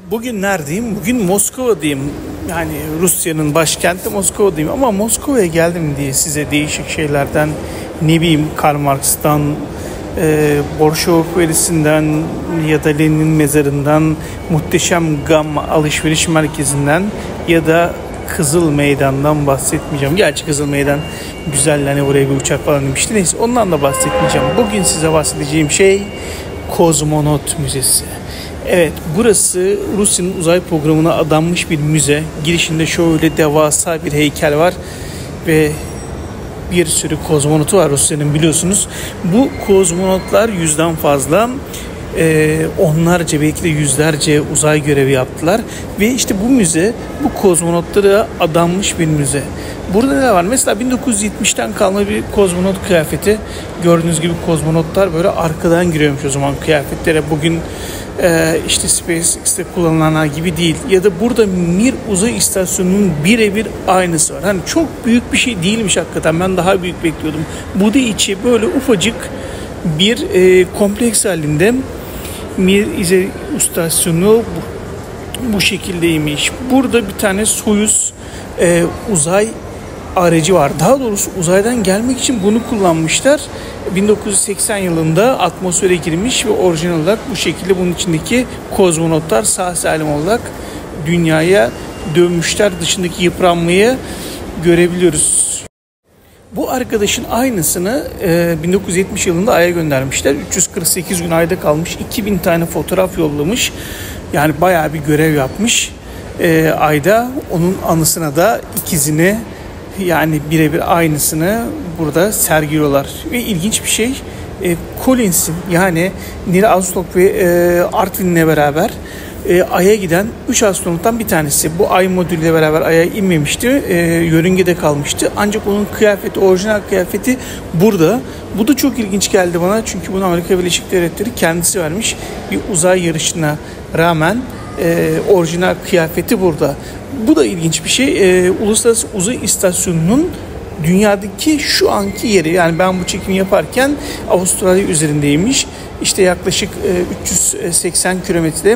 Bugün neredeyim? Bugün Moskova'dayım. Yani Rusya'nın başkenti Moskova'dayım. Ama Moskova'ya geldim diye size değişik şeylerden, ne bileyim, Karl Marx'tan, Bolşevik verisinden ya da Lenin mezarından, Muhteşem Gamma alışveriş merkezinden ya da Kızıl Meydan'dan bahsetmeyeceğim. Gerçi Kızıl Meydan güzel, hani oraya bir uçak falan demişti. Neyse, ondan da bahsetmeyeceğim. Bugün size bahsedeceğim şey Kozmonot Müzesi. Evet, burası Rusya'nın uzay programına adanmış bir müze. Girişinde şöyle devasa bir heykel var ve bir sürü kozmonotu var Rusya'nın, biliyorsunuz. Bu kozmonotlar 100'den fazla, onlarca, belki de yüzlerce uzay görevi yaptılar. Ve işte bu müze, bu kozmonotlara adanmış bir müze. Burada ne var? Mesela 1970'ten kalma bir kozmonot kıyafeti. Gördüğünüz gibi kozmonotlar böyle arkadan giriyormuş o zaman kıyafetlere. Bugün işte SpaceX'te kullanılanlar gibi değil. Ya da burada Mir uzay istasyonunun birebir aynısı var. Hani çok büyük bir şey değilmiş hakikaten. Ben daha büyük bekliyordum. Bu da içi böyle ufacık bir kompleks halinde. Mir istasyonu bu şekildeymiş. Burada bir tane Soyuz uzay aracı var. Daha doğrusu uzaydan gelmek için bunu kullanmışlar. 1980 yılında atmosfere girmiş ve orijinal olarak bu şekilde bunun içindeki kozmonotlar sağ salim olarak dünyaya dönmüşler. Dışındaki yıpranmayı görebiliyoruz. Bu arkadaşın aynısını 1970 yılında Ay'a göndermişler. 348 gün Ay'da kalmış. 2000 tane fotoğraf yollamış. Yani bayağı bir görev yapmış Ay'da. Onun anısına da ikizini, yani birebir aynısını burada sergiliyorlar. Ve ilginç bir şey, Collins'in, yani Neil Armstrong ve Aldrin'le beraber Ay'a giden 3 astronottan bir tanesi. Bu Ay modülüyle beraber Ay'a inmemişti. Yörüngede kalmıştı. Ancak onun kıyafeti, orijinal kıyafeti burada. Bu da çok ilginç geldi bana. Çünkü bunu Amerika Birleşik Devletleri kendisi vermiş. Bir uzay yarışına rağmen orijinal kıyafeti burada. Bu da ilginç bir şey. Uluslararası Uzay İstasyonu'nun dünyadaki şu anki yeri, yani ben bu çekimi yaparken Avustralya üzerindeymiş. İşte yaklaşık 380 kilometre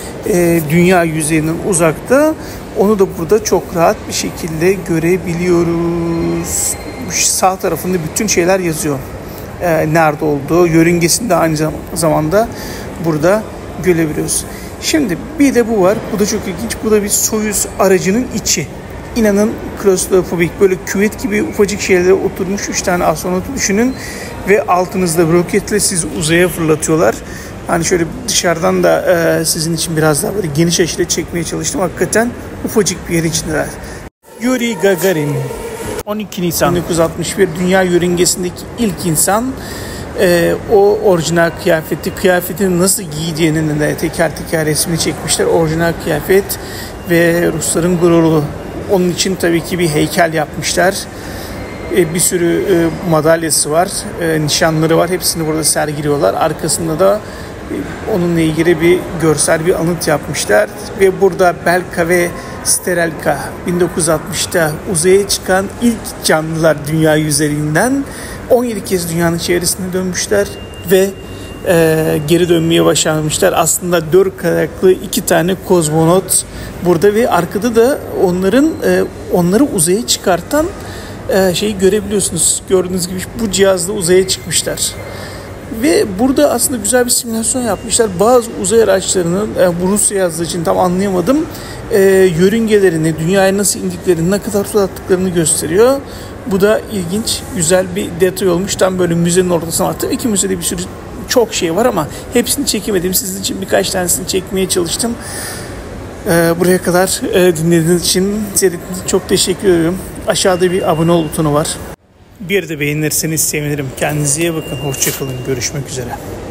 dünya yüzeyinden uzakta. Onu da burada çok rahat bir şekilde görebiliyoruz. Sağ tarafında bütün şeyler yazıyor. Nerede olduğu, yörüngesinde aynı zamanda burada görebiliyoruz. Şimdi bir de bu var. Bu da çok ilginç. Bu da bir Soyuz aracının içi. İnanın klostrofobik, böyle küvet gibi ufacık şeylere oturmuş 3 tane astronotu düşünün ve altınızda bir roketle sizi uzaya fırlatıyorlar. Hani şöyle dışarıdan da sizin için biraz daha böyle geniş açıyla çekmeye çalıştım. Hakikaten ufacık bir yer içindeler. Yuri Gagarin, 12 Nisan 1961, dünya yörüngesindeki ilk insan. O orijinal kıyafetini nasıl giydiğinin de teker teker resmini çekmişler. Orijinal kıyafet ve Rusların gururu. Onun için tabii ki bir heykel yapmışlar. Bir sürü madalyası var, nişanları var. Hepsini burada sergiliyorlar. Arkasında da onunla ilgili bir görsel bir anıt yapmışlar. Ve burada Belka ve Sterelka 1960'ta uzaya çıkan ilk canlılar dünya üzerinden 17 kez dünyanın çevresine dönmüşler ve geri dönmeye başarmışlar. Aslında 4 ayaklı 2 tane kozmonot burada ve arkada da onları uzaya çıkartan şeyi görebiliyorsunuz. Gördüğünüz gibi bu cihazla uzaya çıkmışlar. Ve burada aslında güzel bir simülasyon yapmışlar. Bazı uzay araçlarının, bu Rusya yazdığı için tam anlayamadım, yörüngelerini, dünyaya nasıl indiklerini, ne kadar uzattıklarını gösteriyor. Bu da ilginç, güzel bir detay olmuş. Tam böyle müzenin ortasına attım. İki müzede bir sürü çok şey var ama hepsini çekemedim. Sizin için birkaç tanesini çekmeye çalıştım. Buraya kadar dinlediğiniz için, seyrettiğiniz için çok teşekkür ediyorum. Aşağıda bir abone ol butonu var. Bir de beğenirseniz sevinirim. Kendinize iyi bakın. Hoşça kalın. Görüşmek üzere.